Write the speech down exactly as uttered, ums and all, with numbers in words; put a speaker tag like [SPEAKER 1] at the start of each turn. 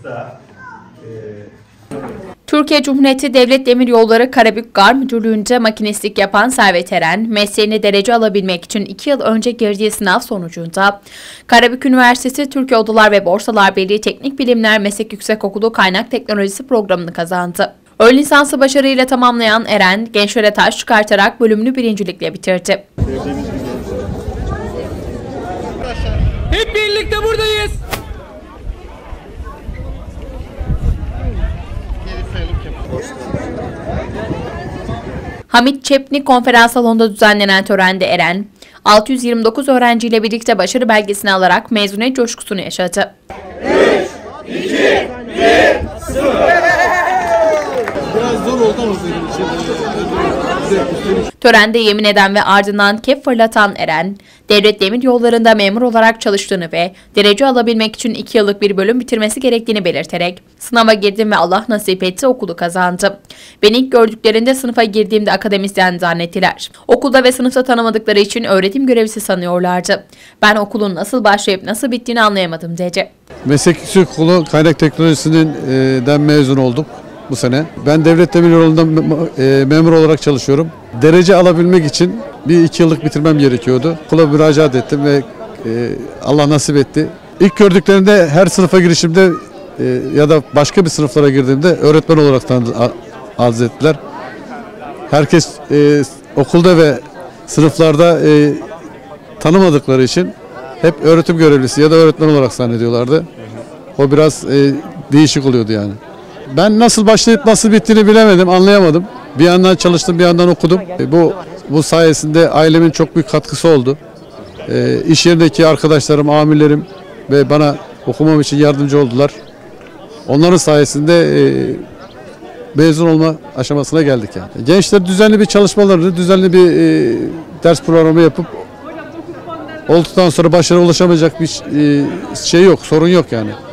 [SPEAKER 1] da
[SPEAKER 2] Türkiye Cumhuriyeti Devlet Demiryolları Karabük Gar Müdürlüğü'nce makinistlik yapan Servet Eren, mesleğine derece alabilmek için iki yıl önce girdiği sınav sonucunda Karabük Üniversitesi Türkiye Odalar ve Borsalar Birliği Teknik Bilimler Meslek Yüksekokulu Kaynak Teknolojisi programını kazandı. Ön lisansı başarıyla tamamlayan Eren, gençlere taş çıkartarak bölümünü birincilikle bitirdi.
[SPEAKER 3] Hep birlikte buradayız.
[SPEAKER 2] Hamit Çepni konferans salonunda düzenlenen törende Eren, altı yüz yirmi dokuz öğrenciyle birlikte başarı belgesini alarak mezuniyet coşkusunu yaşadı.
[SPEAKER 4] üç, iki, bir, sıfır. Biraz zor oldu ama benim için.
[SPEAKER 2] Törende yemin eden ve ardından kep fırlatan Eren, devlet demiryollarında memur olarak çalıştığını ve derece alabilmek için iki yıllık bir bölüm bitirmesi gerektiğini belirterek, sınava girdim ve Allah nasip etti okulu kazandı. Beni ilk gördüklerinde sınıfa girdiğimde akademisyen zannettiler. Okulda ve sınıfta tanımadıkları için öğretim görevlisi sanıyorlardı. Ben okulun nasıl başlayıp nasıl bittiğini anlayamadım dedi.
[SPEAKER 4] Meslek Yüksekokulu Kaynak Teknolojisi'nden mezun oldum bu sene. Ben Devlet Demiryolu'nda e, memur olarak çalışıyorum. Derece alabilmek için bir iki yıllık bitirmem gerekiyordu. Okula müracaat ettim ve e, Allah nasip etti. İlk gördüklerinde her sınıfa girişimde e, ya da başka bir sınıflara girdiğimde öğretmen olarak arz ettiler. Herkes e, okulda ve sınıflarda e, tanımadıkları için hep öğretim görevlisi ya da öğretmen olarak zannediyorlardı. O biraz e, değişik oluyordu yani. Ben nasıl başlayıp nasıl bittiğini bilemedim, anlayamadım. Bir yandan çalıştım, bir yandan okudum. E, bu bu sayesinde ailemin çok büyük katkısı oldu. E, iş yerindeki arkadaşlarım, amirlerim ve bana okumam için yardımcı oldular. Onların sayesinde e, mezun olma aşamasına geldik yani. Gençler düzenli bir çalışmalarını, düzenli bir e, ders programı yapıp olduktan sonra başarıya ulaşamayacak bir e, şey yok, sorun yok yani.